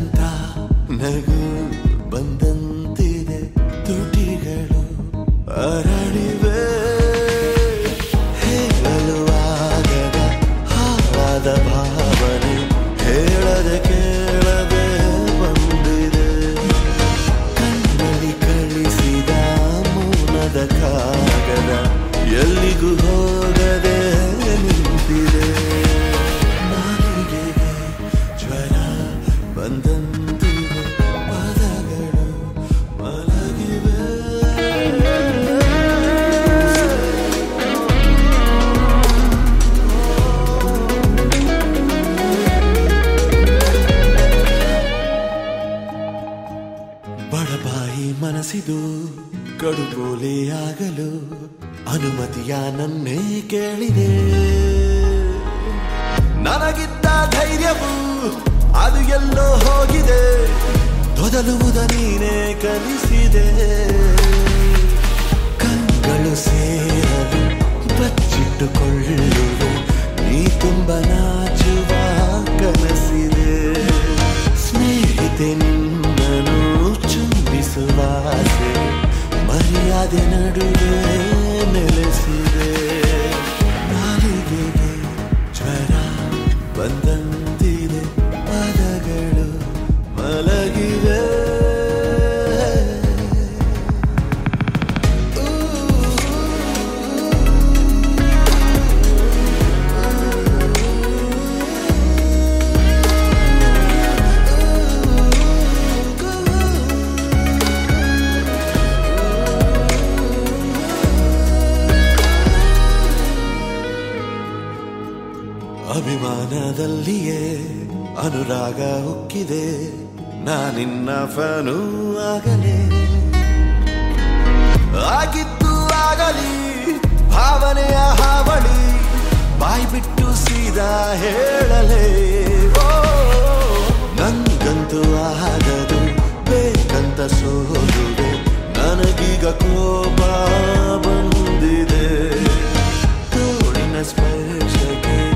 ನಕ್ಕಂತ ನಗು ಬಂದಂತಿದೆ ತುಟಿಗಳು ಅರಳಿವೆ ಹೇಳಲು ಆಗದ ಹಾವಾದ ಭಾವನೆ ಹೇಳದೆ ಕೇಳದೆ ಬಂದಿದೆ ಕಣ್ಣಲ್ಲಿ ಕಳಿಸಿದ ಮೌನದ ಕಾಗದ ಎಲ್ಲಿಗೂ ಹೋಗದೆ ನಿಂತಿದೆ ನಾಲಿಗೆಗೆ ಜ್ವರ ಬಂದಂತಿದೆ ಪದಗಳು ಮಲಗಿವೆ ಬಡಬಾಯಿ ಮನಸ್ಸಿದು ಕಡುಗೋಲೆಯಾಗಲು ಅನುಮತಿಯ ನನ್ನೇ ಕೇಳಿದೆ ನನಗಿದ್ದ ಧೈರ್ಯವು ಅದು ಎಲ್ಲೋ ಹೋಗಿದೆ ತೊದಲುವುದ ನೀನೇ ಕಲಿಸಿದೆ ಕಂಗಳು ಸೇರಲು ಬಚ್ಚಿಟ್ಟುಕೊಳ್ಳುವೆ ನೀ ತುಂಬ ನಾಚುವ ಕನಸಿದೆ ಸ್ನೇಹಿತೆ ನಿನ್ನನು ಚುಂಬಿಸುವ ಆಸೆ ಮರ್ಯಾದೆ ನಡುವೆ ನೆಲೆಸಿದೆ ನಾಲಿಗೆಗೆ ಜ್ವರ ಬಂದಂತಿದೆ ಪದಗಳು ಮಲಗಿವೆ ಅಭಿಮಾನದಲ್ಲಿಯೇ ಅನುರಾಗ ಉಕ್ಕಿದೆ ನಾನಿನ್ನ ಫನು ಆಗಲೇ ಆಗಿದ್ದು ಆಗಲಿ ಭಾವನೆಯ ಹಾವಳಿ ಬಾಯಿ ಬಿಟ್ಟು ಸೀದಾ ಹೇಳಲೇ ನಂಗಂತೂ ಆಗದು ಬೇಕಂತ ಸೋಲುವೆ ನನಗೀಗ ಕೋಪ ಬಂದಿದೆ ತೋಳಿನ ಸ್ಪರ್ಶಕ್ಕೆ